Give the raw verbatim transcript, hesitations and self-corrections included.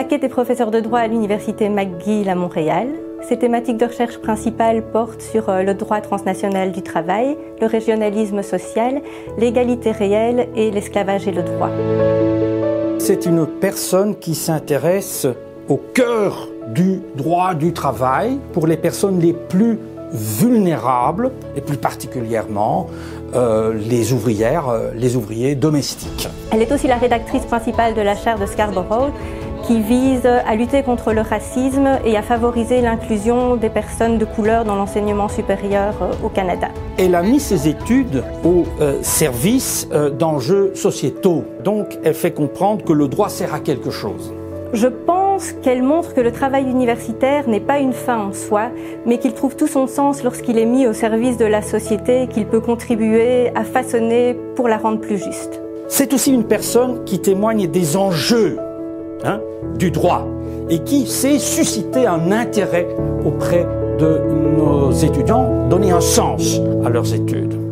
Plaquette est professeur de droit à l'université McGill à Montréal. Ses thématiques de recherche principales portent sur le droit transnational du travail, le régionalisme social, l'égalité réelle et l'esclavage et le droit. C'est une personne qui s'intéresse au cœur du droit du travail pour les personnes les plus vulnérables et plus particulièrement euh, les ouvrières, euh, les ouvriers domestiques. Elle est aussi la rédactrice principale de la charte de Scarborough qui vise à lutter contre le racisme et à favoriser l'inclusion des personnes de couleur dans l'enseignement supérieur au Canada. Elle a mis ses études au euh, service euh, d'enjeux sociétaux. Donc elle fait comprendre que le droit sert à quelque chose. Je pense qu'elle montre que le travail universitaire n'est pas une fin en soi, mais qu'il trouve tout son sens lorsqu'il est mis au service de la société, qu'il peut contribuer à façonner pour la rendre plus juste. C'est aussi une personne qui témoigne des enjeux hein, du droit et qui sait susciter un intérêt auprès de nos étudiants, donner un sens à leurs études.